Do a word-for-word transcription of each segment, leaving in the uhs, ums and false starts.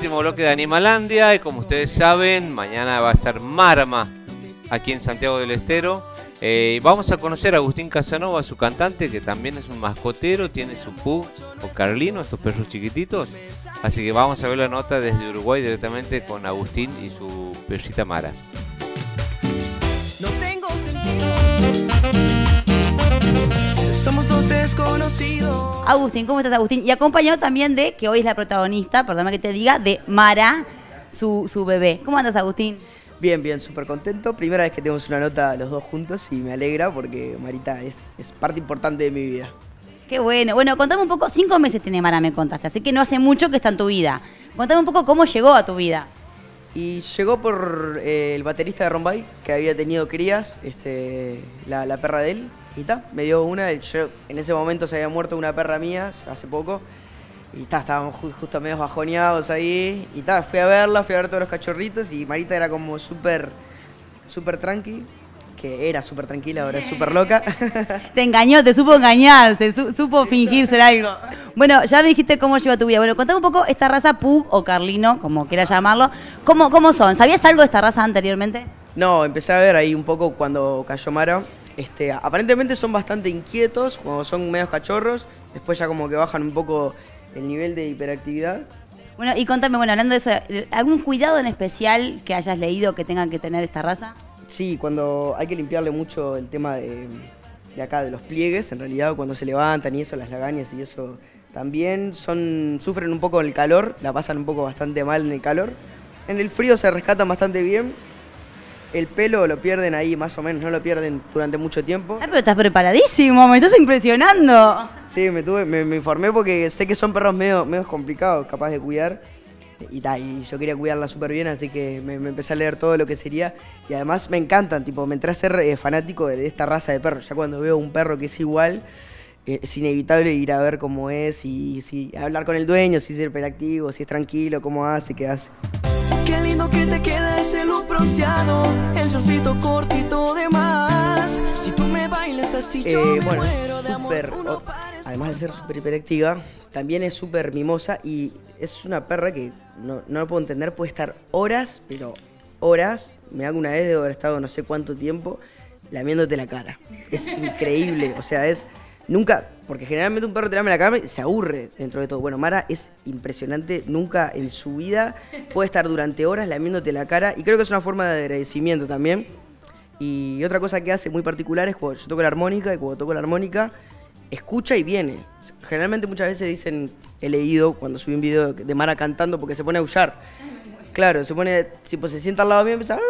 último bloque de Animalandia y como ustedes saben, mañana va a estar Marama aquí en Santiago del Estero. Eh, vamos a conocer a Agustín Casanova, su cantante, que también es un mascotero, tiene su pug o Carlino, estos perros chiquititos. Así que vamos a ver la nota desde Uruguay directamente con Agustín y su perrita Mara. No tengo sentido. Somos dos desconocidos. Agustín, ¿cómo estás, Agustín? Y acompañado también de, que hoy es la protagonista, perdóname que te diga, de Mara, su, su bebé. ¿Cómo andas, Agustín? Bien, bien, súper contento. Primera vez que tenemos una nota los dos juntos y me alegra porque Marita es, es parte importante de mi vida. Qué bueno. Bueno, contame un poco, cinco meses tiene Mara, me contaste, así que no hace mucho que está en tu vida. Contame un poco cómo llegó a tu vida. Y llegó por eh, el baterista de Rombay, que había tenido crías, este, la, la perra de él, y ta, me dio una. Yo, en ese momento se había muerto una perra mía hace poco, y ta, estábamos ju justo medio bajoneados ahí, y ta, fui a verla, fui a ver todos los cachorritos, y Marita era como súper, súper tranqui, que era súper tranquila, ahora es súper loca. Te engañó, te supo engañar, te su supo fingir ser algo. Bueno, ya me dijiste cómo lleva tu vida. Bueno, contame un poco esta raza pug o Carlino, como quieras llamarlo. ¿Cómo, cómo son? ¿Sabías algo de esta raza anteriormente? No, empecé a ver ahí un poco cuando cayó Mara. Este, aparentemente son bastante inquietos cuando son medios cachorros. Después ya como que bajan un poco el nivel de hiperactividad. Bueno, y contame, bueno, hablando de eso, ¿algún cuidado en especial que hayas leído que tengan que tener esta raza? Sí, cuando hay que limpiarle mucho el tema de, de acá, de los pliegues, en realidad cuando se levantan y eso, las lagañas y eso también son, sufren un poco el calor, la pasan un poco bastante mal en el calor. En el frío se rescatan bastante bien, el pelo lo pierden ahí más o menos, no lo pierden durante mucho tiempo. Ah, pero estás preparadísimo, me estás impresionando. Sí, me, tuve, me, me informé porque sé que son perros medio, medio complicados, capaz de cuidar. Y, ta, y yo quería cuidarla súper bien, así que me, me empecé a leer todo lo que sería. Y además me encantan, tipo, me entré a ser eh, fanático de, de esta raza de perros. Ya cuando veo un perro que es igual, eh, es inevitable ir a ver cómo es y si hablar con el dueño, si es hiperactivo, si es tranquilo, cómo hace, qué hace. Qué lindo que te queda ese look bronceado, el shortcito cortito de más. Si tú me bailas así, yo Eh, me bueno, muero de amor. súper, Uno o- parece además de ser súper hiperactiva, también es súper mimosa y es una perra que no, no lo puedo entender, puede estar horas, pero horas, me hago una vez de haber estado no sé cuánto tiempo lamiéndote la cara. Es increíble, o sea, es nunca, porque generalmente un perro te lame la cara y se aburre dentro de todo. Bueno, Mara es impresionante, nunca en su vida puede estar durante horas lamiéndote la cara y creo que es una forma de agradecimiento también. Y otra cosa que hace muy particular es cuando yo toco la armónica y cuando toco la armónica escucha y viene. Generalmente muchas veces dicen, he leído cuando subí un video de Mara cantando porque se pone a aullar. Claro, se pone, tipo, se sienta al lado mío y empieza a...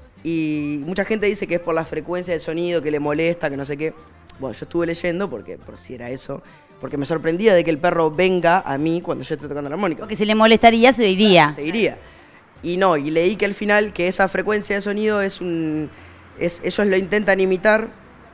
Y mucha gente dice que es por la frecuencia del sonido, que le molesta, que no sé qué. Bueno, yo estuve leyendo porque, por si era eso, porque me sorprendía de que el perro venga a mí cuando yo estoy tocando la armónica. Porque si le molestaría, se iría. Se iría. Y no, y leí que al final que esa frecuencia de sonido es un... Es, ellos lo intentan imitar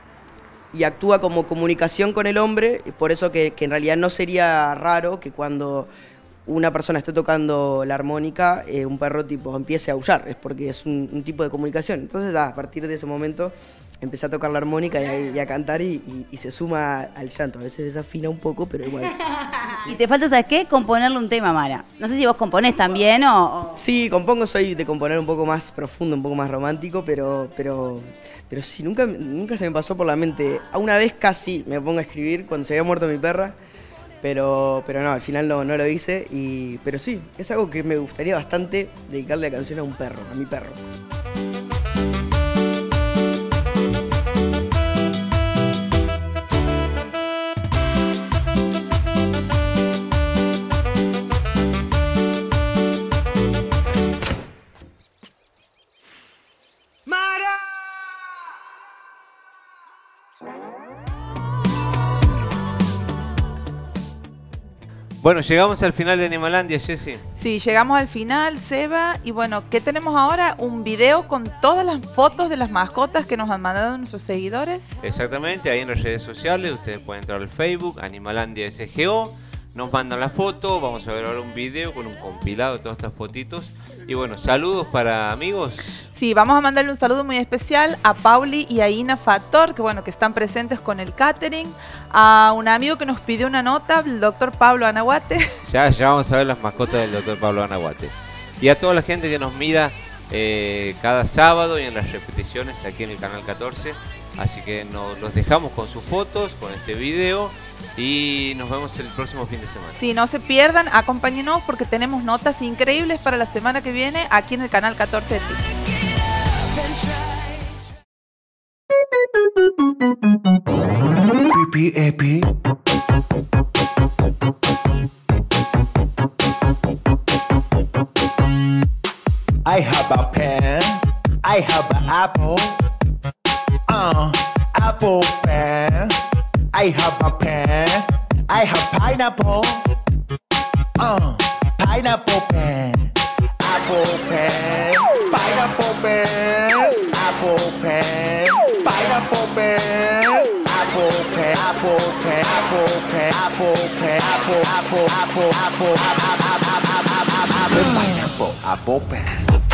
y actúa como comunicación con el hombre, y por eso que, que en realidad no sería raro que cuando una persona esté tocando la armónica, eh, un perro tipo empiece a aullar, es porque es un, un tipo de comunicación. Entonces ah, a partir de ese momento empecé a tocar la armónica y a, y a cantar y, y, y se suma al llanto. A veces desafina un poco, pero igual. Y te falta, ¿sabes qué? Componerle un tema, Mara. No sé si vos componés también o... o... Sí, compongo, soy de componer un poco más profundo, un poco más romántico, pero pero pero sí, nunca, nunca se me pasó por la mente. A una vez casi me pongo a escribir cuando se había muerto mi perra, pero pero no, al final no, no lo hice. Y, pero sí, es algo que me gustaría bastante dedicarle la canción a un perro, a mi perro. Mara. Bueno, llegamos al final de Animalandia, Jessy. Sí, llegamos al final, Seba. Y bueno, ¿qué tenemos ahora? Un video con todas las fotos de las mascotas que nos han mandado nuestros seguidores. Exactamente, ahí en las redes sociales ustedes pueden entrar al Facebook, Animalandia S G O. nos mandan la foto, vamos a ver ahora un video con un compilado de todas estas fotitos. Y bueno, saludos para amigos. Sí, vamos a mandarle un saludo muy especial a Pauli y a Ina Factor, que bueno, que están presentes con el catering. A un amigo que nos pidió una nota, el doctor Pablo Anahuate. Ya, ya vamos a ver las mascotas del doctor Pablo Anahuate. Y a toda la gente que nos mira eh, cada sábado y en las repeticiones aquí en el canal catorce. Así que nos los dejamos con sus fotos, con este video. Y nos vemos el próximo fin de semana. Sí, no se pierdan, acompáñenos porque tenemos notas increíbles para la semana que viene aquí en el canal catorce de T I. P P A P. I have a pen, I have an apple, uh, apple pen. I have a pen, I have pineapple, uh, pineapple pen, apple pen, pineapple pen, apple pen, pineapple pen, apple pen, apple pen, apple pen, apple pen, apple, apple, apple, apple, apple, pineapple, apple pen.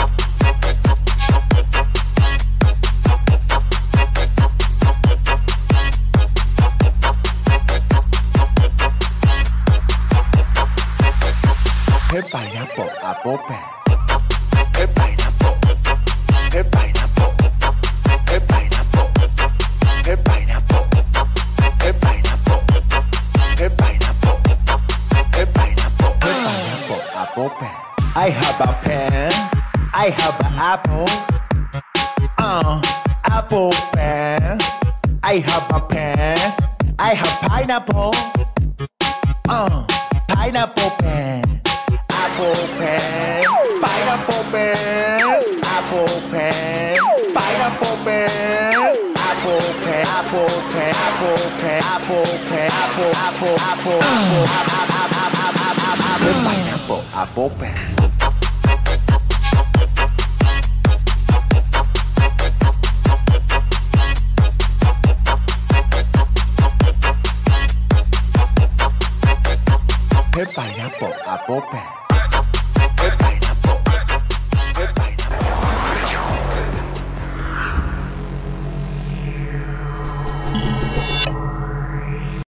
Hey pineapple, apple pen. Hey pineapple. Hey pineapple. Hey pineapple. Hey pineapple. Hey pineapple. Hey pineapple. Hey pineapple. Hey pineapple, apple pen. I have a pen. I have an apple. Uh, apple pen. I have a pen. I have pineapple. Uh, pineapple pen. Apple pen, pineapple pen, apple pen, pineapple pen, apple pen, apple pen, apple pen, apple pen, apple, apple, apple, apple, pineapple, apple pen. Hey pineapple, apple pen.